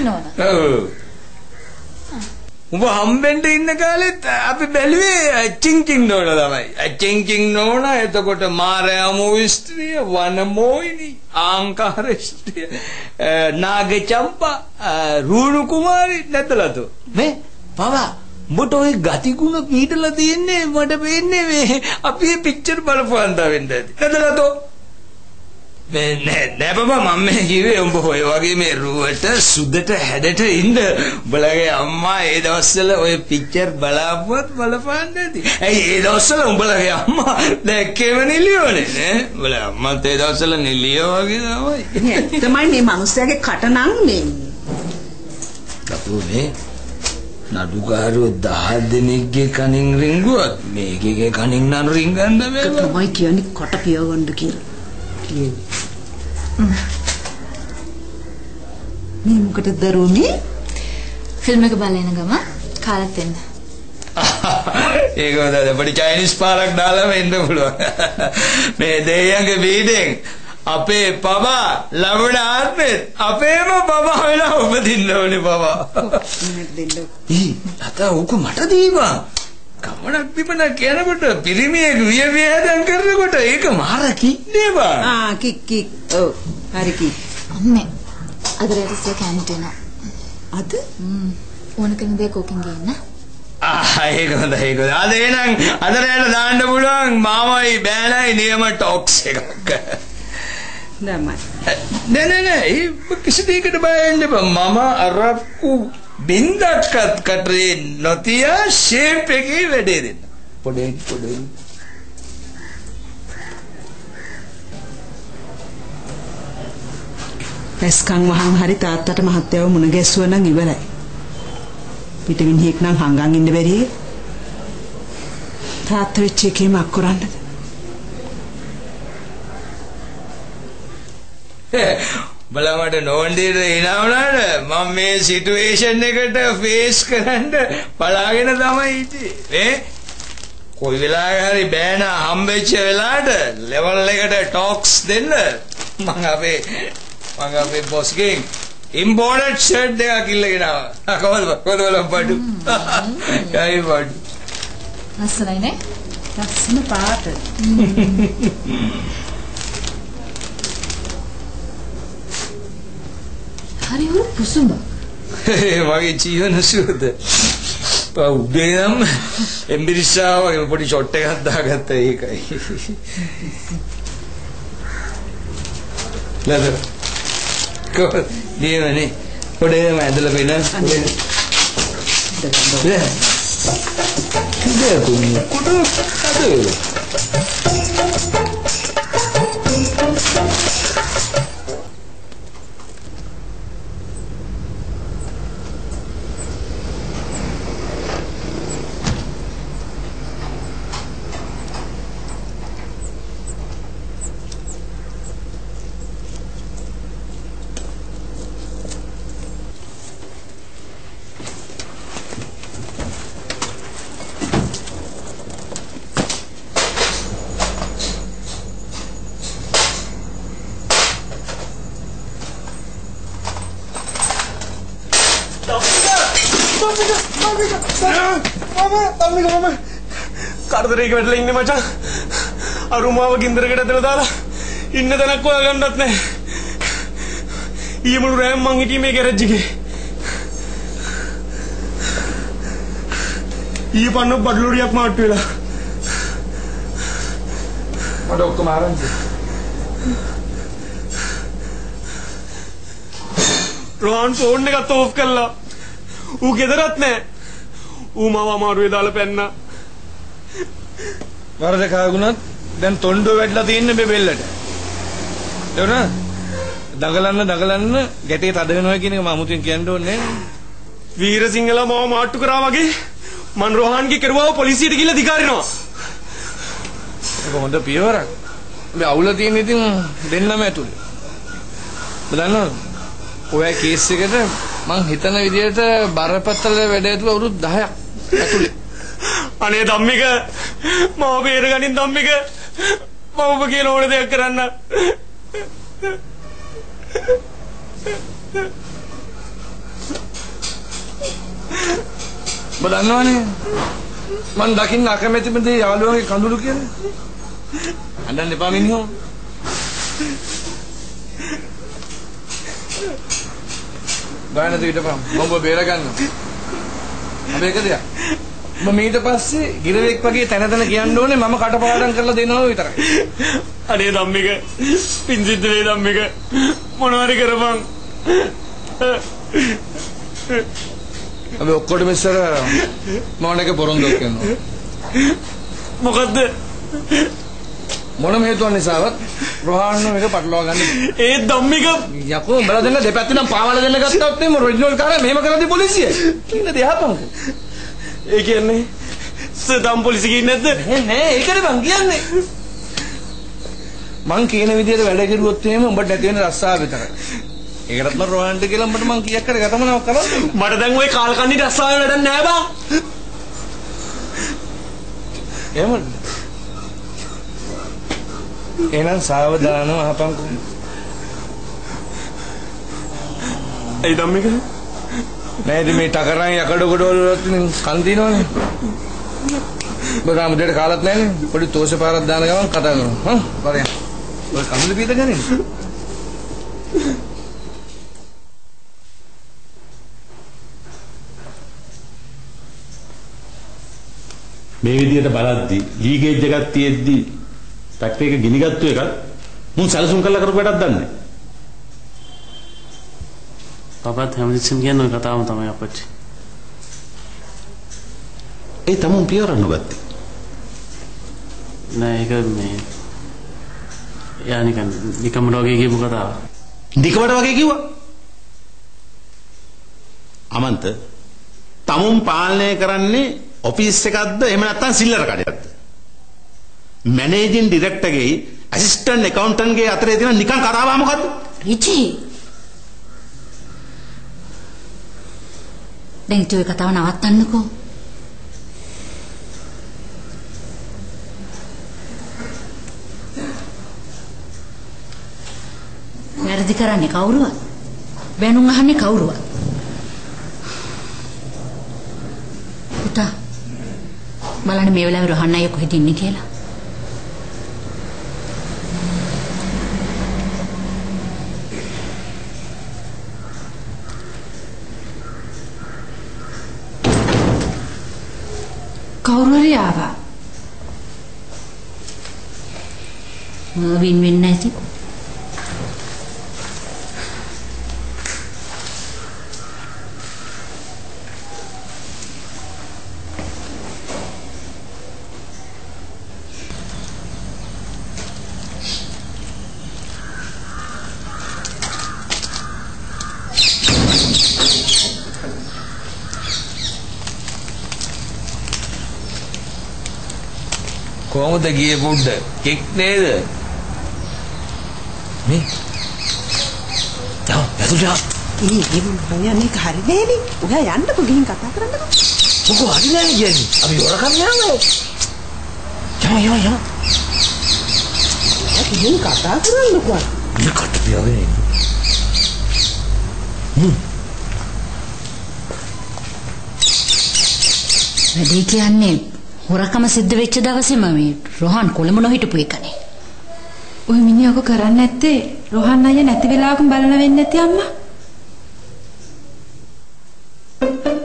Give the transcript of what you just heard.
නෝනා. ඔව්. උඹ හම්බෙන්න ඉන්න කාලෙත් අපි බැලුවේ චිංචිං නෝනා තමයි. චිංචිං නෝනා එතකොට මාරයාමෝ ස්ත්‍රිය, වනමෝහිනී, ආංකාර ස්ත්‍රිය, නාගචම්පා, රූණු කුමාරි නැතලතු. මේ පවා උඹට ওই ගතිගුණ පීඩලා තියෙන්නේ මට පේන්නේ මේ අපි මේ පික්චර් බලපුවාන්දා වෙන්න ඇති. නැතලතු. නෑ බබා මම කිව්වේ උඹ ඔය වගේ මේ රුවට සුදට හැඩට ඉන්න උඹලගේ අම්මා ඒ දවස්වල ඔය පික්චර් බලාපුවත් බලපාන්න ඇති. ඇයි ඒ දවස්වල උඹලගේ අම්මා දැක්කේම නිලියෝනේ නේ? උඹලගේ අම්මත් ඒ දවස්වල නිලියෝ වගේ තමයි. තමයි මේ මිනිස්යාගේ කට නම් මේ. අපෝ මේ නඩුකාරෝ 10 දෙනෙක්ගේ කණින් රිංගුවත් මේකේ කණින් නම් රිංගන්න බෑ. තමයි කියන්නේ කට පියවන්න කියලා. මේ මොකටද දරුවනේ? ෆිල්ම් එක බලන ගම කාලත් එන්න. ඒක හොඳයි. පොඩි චයිනීස් පාරක් දාලාම එන්න පුළුවන්. මේ දෙයියන්ගේ බීඩෙන් අපේ පබා ලබන ආත්මෙත් අපේම පබා වෙලා උපදින්න ඕනේ පබා. අත උක මට දීවා. කමනක් බිමනක් කියනකොට පිරිමියෙක් විය හැදන් කරනකොට ඒක මාර කික්නේ බා. කික්. ඔව්. හරි කික්. අම්මේ අද රැටි කැන්ටින් අද? ඕන කෙනෙක් දෙක කෝකින් ගේන්න. ඒක හොඳයි ඒක. අද එනං අද රැට දාන්න පුළුවන් මාමයි බෑනයි නියම ටොක්ස් එකක්. නෑ කිසි දෙයකට බය වෙන්න එපා. මම අරක්කු බින්දක්වත් කටේ නොතියා ෂේප් එකේ වැඩේ දෙන්න. පොඩේ. පැස්කම් වහන් හරි තාත්තට මහත්තයව මුණ ගැස්සුවා නම් ඉවරයි. පිටමිනිහෙක් නම් හංගන් ඉන්න බැරියේ. තාත්ත වෙච්ච එකේම අක්කරන්නද? බලමට නෝන්ඩේට එනවනට මම මේ සිටුවේෂන් එකට ෆේස් කරන්න බලාගෙන තමයි හිටියේ. කොයි වෙලාවක හරි බෑන හම්බෙච්ච වෙලාවට ලෙවල් එකට ටොක්ස් දෙන්න මම අපේ බොස්ගෙන් ඉම්පෝර්ටඩ් ෂර්ට් දෙකක් ඉල්ලගෙන ආවා. කොහොමද බඩු? කයි බඩු. ලස්සනයි නේ? ලස්සන පාට. හරි උරු පුසුඹ. වගේ ජීවන සුවද. උදේ නම් එම්බිරිස්සාව වගේ පොඩි ෂොට් එකක් දාගත්තා ඒකයි. ලද කොහොමද දිනවනේ පොඩේම ඇදලා පෙන්න. කරදරයක වැටලා ඉන්නේ මචං. අරුමාව ගින්දරකට ඇදලා දාලා ඉන්න තැනක් හොයාගන්නත් නැහැ. ඊයේ මුළු රෑම මං හිටියේ මේ ගෑරේජ් එකේ. ඊයේ පන්නු බඩලුරියක් මාට්ටු වෙලා. මට ඔක්කොම ආරංචි. රෝහන් ෆෝන් එකත් ඕෆ් කළා. ඌ ගෙදරත් නැහැ. ඌ මාව අමාරුවේ දාලා පැන්නා. වරද කාගුණත් දැන් තොණ්ඩුව වැටලා තියෙන්නේ මේ බෙල්ලට. එවන දඟලන්න ගැටේ තද වෙනවා කියන එක මම අමුතුවෙන් කියන්න ඕනේ නෑ. වීරසිංහලා මාව මාට්ටු කරා වගේ මන් රෝහන්ගේ කෙරුවාව පොලිසියට ගිහලා දිගාරිනවා. ඒක හොඳ පියවරක්. මේ අවුල තියෙන ඉතින් දෙන්නම ඇතුලේ. බලන්න ඔය කේස් එකට මං හිතන විදිහට බරපතල වැඩ ඇතුළේ අවුරුදු 10ක් ඇතුලේ. අනේ ධම්මික මාව බේරගනින් ධම්මික. මම ඔබ කියන ඕන දෙයක් කරන්න. ඔබ දන්නවනේ මං දකින්න අකමැතිම දේ යාළුවන්ගේ කඳුළු කියලා. අඬන්න එපා මිනිහෝ. බයනද ඊටපම් මම ඔබ බේර ගන්නවා. අපි එක දෙයක්. මම ඊට පස්සේ ගිරවෙක් වගේ තැන තැන කියන්න ඕනේ මම කටපාඩම් කරලා දෙනවා විතරයි. අනේ ධම්මික පින්සිද්ද වේ ධම්මික මොනවාරි කරපන්. අපි ඔක්කොටම ඉස්සර මොනක පොරොන්දුක් කරනවා. මොකද්ද? මොනම හේතුවක් නිසාවත් රෝහාන් මේක පටලවා ගන්න. ඒ ධම්මික යකෝ උඹලා දෙන්න දෙපැත්තෙන් පාවල දෙන්න ගත්තොත් එimhe ඔරිජිනල් කාරය මෙහෙම කරද්දි පොලිසිය. ඉන්න දෙහපන්කෝ. ඒ කියන්නේ සදම් පොලිසිය කියන්නේ නැද්ද? නෑ ඒකනේ මං කියන්නේ. මං කියන විදිහට වැඩ කෙරුවොත් එහෙම උඹට නැති වෙන රස්සාව විතරයි. ඒකටත් මම රෝහන්ට කියලා උඹට මං කීයක් කර ගතමනාවක් කරන්නේ. මට දැන් ওই කාල්කන්ණි රස්සාවේ වැඩක් නෑ බා. එහෙමද? එහෙනම් සාවධානව අහපන්කෝ. ඒ ධම්මික නේද මේ ටකරන් යකඩ කොට වලත් කන් දිනවනේ. බගාම දෙයට කාලත් නැන්නේ. පොඩි තෝෂ පාරක් දාන ගමන් කතා කරනවා. බලයන්. ඔය කඳුළු පීත ගන්නේ. මේ විදියට බලද්දි ලීගේජ් එකක් තියෙද්දි ෆැක්ටරි එක ගිනිගත්තු එකක් මුන් සැලසුම් කරලා කරපු වැඩක් දන්නේ. පපත් හැමතිස්සෙම කියන ඔය කතාවම තමයි අපච්චි. ඒ තමුන් පියවරක් නොගත්තේ. නෑ ඒක මේ යා නිකම් රෝගේ කියපු කතාව. නිකමට වගේ කිව්වා. අමන්ත තමුන් පාලනය කරන්නේ ඔෆිස් එකක්ද එහෙම නැත්නම් සිල්ලර කඩයක්ද? මැනේජින් ඩිරෙක්ටර්ගේ ඇසිස්ටන්ට් ඇකවුන්ටන්ට්ගේ අතරේ තියෙන නිකන් කතාව මොකද්ද? රිචි. දැන් ඒ කතාව නවත්තන්නකෝ. වැරදි කරන්නේ කවුරුවත්? බැනුම් අහන්නේ කවුරුවත්? පුතා බලන්න මේ වෙලාවේ රොහන් අයියා කොහෙද ඉන්නේ කියලා. කවුරු හරි ආවා. වින් වින් නැති. කොහොමද ගියේ පුඩ? කෙක් නේද? මේ යා ඒ මොන්නේ හරි නෑනේ. ඔයා යන්නකො ගිහින් කතා කරන්නකො. මොකෝ හරි නෑනේ කියන්නේ. අපි හොරකම් යනවා. යම. ගිහින් කතා කරන්නකො. මේ කට පියාවේ. වැඩි කියන්නේ හොරකම සිද්ධ වෙච්ච දවසේම මේ රොහන් කොළඹ හිටපු එකනේ. ඔය මිනිහක කරන්නේ නැත්තේ රොහන් අයියා නැති වෙලාවකම බලන වෙන්නේ නැති අම්මා.